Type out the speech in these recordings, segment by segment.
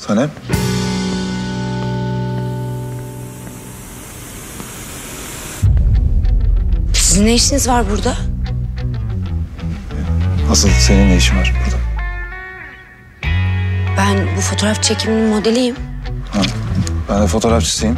Sanem. Sizin ne işiniz var burada? Asıl senin ne işin var burada? Ben bu fotoğraf çekiminin modeliyim. Ha, ben de fotoğrafçısıyım.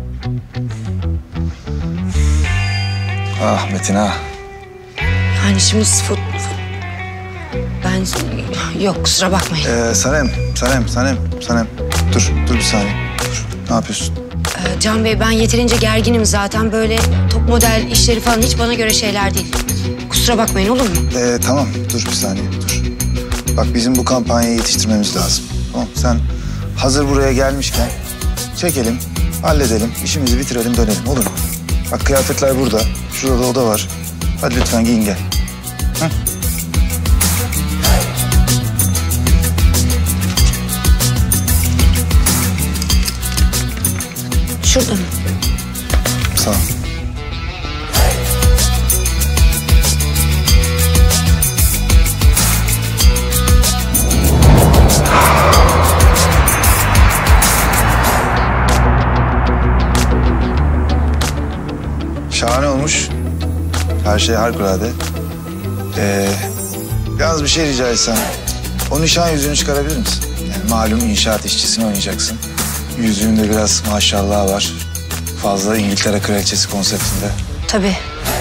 Ah Metin ha. Yani şimdi siz ben... Yok, kusura bakmayın. Sanem. Dur bir saniye. Dur. Ne yapıyorsun? Can Bey, ben yeterince gerginim zaten. Böyle top model işleri falan hiç bana göre şeyler değil. Kusura bakmayın, olur mu? Tamam, dur bir saniye, dur. Bak bizim bu kampanyayı yetiştirmemiz lazım. Tamam, sen hazır buraya gelmişken çekelim, halledelim, işimizi bitirelim, dönelim, olur mu? Bak kıyafetler burada, şurada da oda var. Hadi lütfen giyin gel. Hı? Şurada mı? Sağ ol. Şahane olmuş. Her şey harikulade. Yalnız bir şey rica etsem. O nişan yüzüğünü çıkarabilir misin? Yani malum inşaat işçisini oynayacaksın. Yüzüğünde biraz maşallah var. Fazla İngiltere kraliçesi konseptinde. Tabii.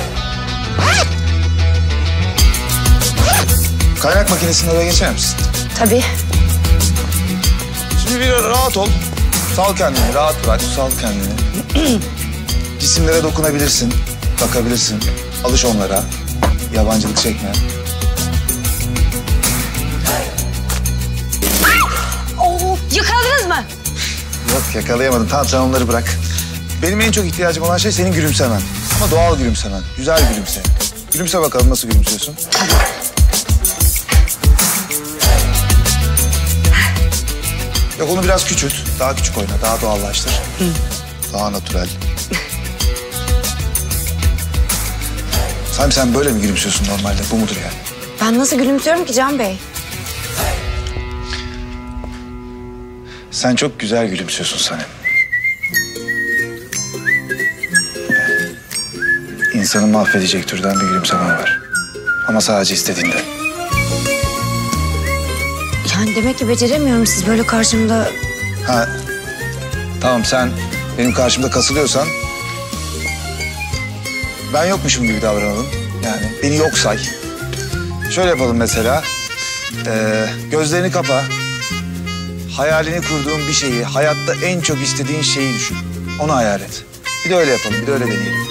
Kaynak makinesini oraya geçer misin? Tabii. Şimdi bir rahat ol. Sal kendini, rahat bırak, sal kendini. Cisimlere dokunabilirsin, bakabilirsin. Alış onlara. Yabancılık çekme. Oo, yakaladınız mı? Yok yakalayamadım. Tamam sen onları bırak. Benim en çok ihtiyacım olan şey senin gülümsemen. Ama doğal gülümsemen. Güzel gülümse. Gülümse bakalım nasıl gülümsüyorsun. Yok onu biraz küçült. Daha küçük oyna. Daha doğallaştır. Hı. Daha natürel. Sen böyle mi gülümsüyorsun normalde? Bu mudur yani? Ben nasıl gülümsüyorum ki Can Bey? Sen çok güzel gülümsüyorsun Sanem. İnsanı mahvedecek türden bir gülümsemen var. Ama sadece istediğinde. Yani demek ki beceremiyorum, siz böyle karşımda... Ha, tamam sen benim karşımda kasılıyorsan... ben yokmuşum gibi davranalım. Yani beni yok say. Şöyle yapalım mesela. Gözlerini kapa. Hayalini kurduğun bir şeyi, hayatta en çok istediğin şeyi düşün. Onu hayal et. Bir de öyle yapalım, bir de öyle deneyelim.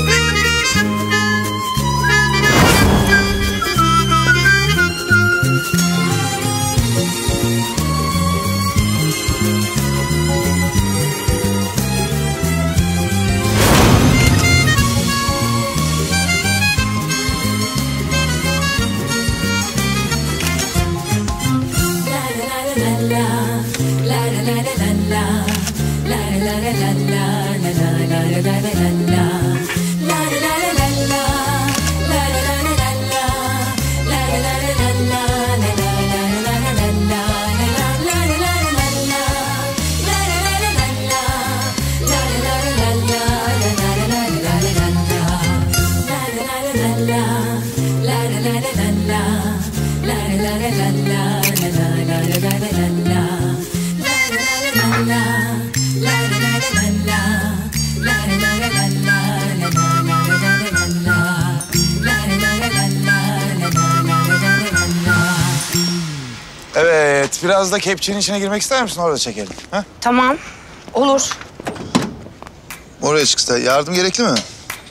Evet, biraz da kepçenin içine girmek ister misin? Orada çekelim. Ha? Tamam, olur. Oraya çık ister. Yardım gerekli mi?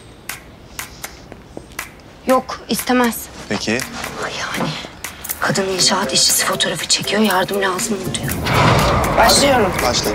Yok, istemez. Peki. Yani kadın inşaat işçisi fotoğrafı çekiyor, yardım lazım mı diyor. Başlıyorum. Başla.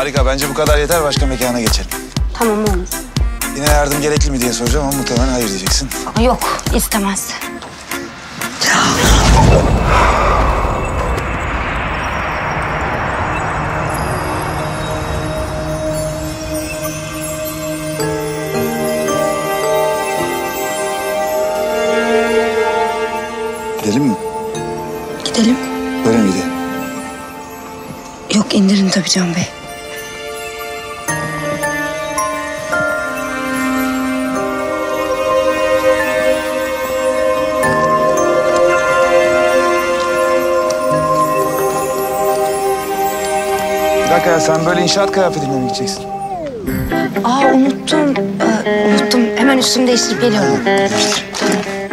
Harika. Bence bu kadar yeter. Başka mekana geçelim. Tamam oğlum. Yine yardım gerekli mi diye soracağım ama muhtemelen hayır diyeceksin. Yok, istemez. Gidelim mi? Gidelim. Böyle mi gidelim? Yok, indirin tabii Can Bey. Bir dakika ya, sen böyle inşaat kıyafetinde mi gideceksin? Unuttum. Unuttum. Hemen üstümü değiştirip geliyorum. Değiştir. Tamam.